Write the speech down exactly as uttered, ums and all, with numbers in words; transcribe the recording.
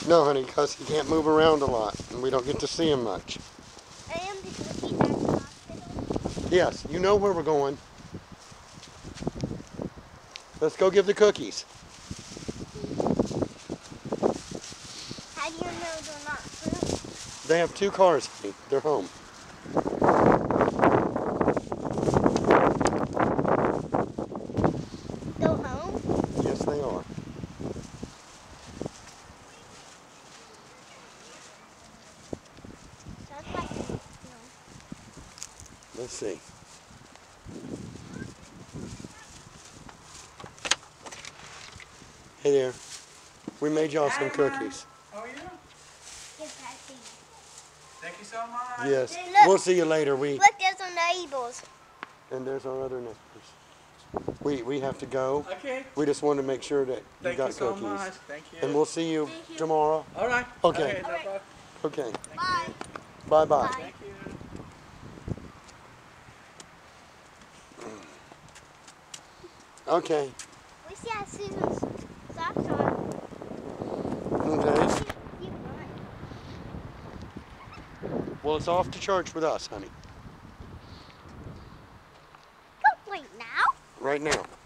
No, honey, because he can't move around a lot, and we don't get to see him much. I am the cookies at the hospital. Yes, you know where we're going. Let's go give the cookies. How do you know they're not fruit? They have two cars, honey. They're home. Go home? Yes, they are. Sounds like no. Let's see. Hey there. We made y'all some cookies. How are you? Get back to you. Thank you so much. Yes. Look. We'll see you later. We Look, there's our neighbors. and there's our other neighbors. We we have to go. Okay. We just wanted to make sure that you Thank got you so cookies. much. Thank you. And we'll see you, Thank you. tomorrow. All right. Okay. no All right. problem. Okay. Thank Bye. you. Bye bye. Bye. Thank you. Okay. We see how Susan's socks on. Okay. Keep going. Well, it's off to church with us, honey. Go right now. Right now.